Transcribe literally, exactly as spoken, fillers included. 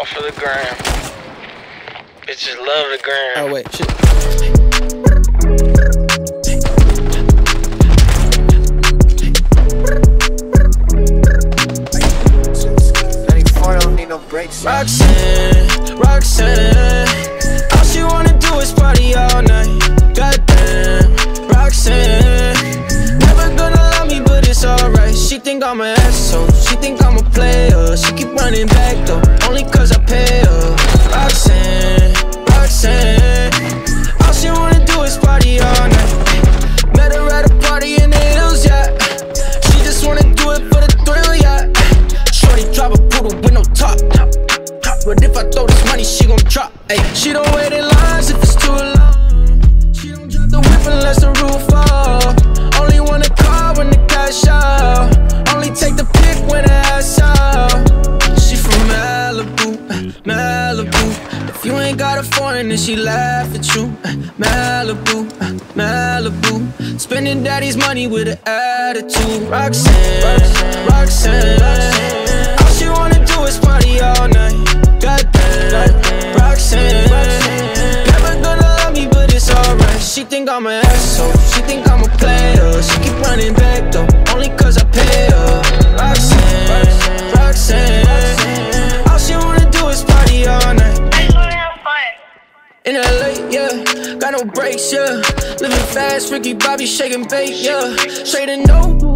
All for the gram. Bitches love the gram. Oh wait, shit. Roxanne, Roxanne, all she wanna do is party all night. Goddamn, Roxanne, never gonna love me, but it's alright. She think I'm an asshole, she think I'm a player. She keep running back though, only cause I pay her. Roxanne, Roxanne, all she wanna do is party all night. Met her at a party in the hills, yeah. She just wanna do it for the thrill, yeah. Shorty drive a poodle with no top. But if I throw this money, she gon' drop. Ay, she don't wait in lines if it's too long. She don't drop the whip unless the roof fall. Only wanna call when the cash out. Only take the pic when the ass out. She from Malibu, Malibu. If you ain't got a foreign, then she laugh at you. Malibu, Malibu. Spending daddy's money with an attitude. Roxanne, Roxanne, Roxanne. All she wanna do is party all night. Goddamn, Roxanne, never gonna love me, but it's alright. She think I'm an asshole, she think I'm a player. She keep running back though, only cause I pay her. Roxanne, Roxanne, all she wanna do is party all night. I just wanna have fun. In L A, yeah, got no brakes, yeah. Living fast, Ricky Bobby shaking bait, yeah. Straight and no.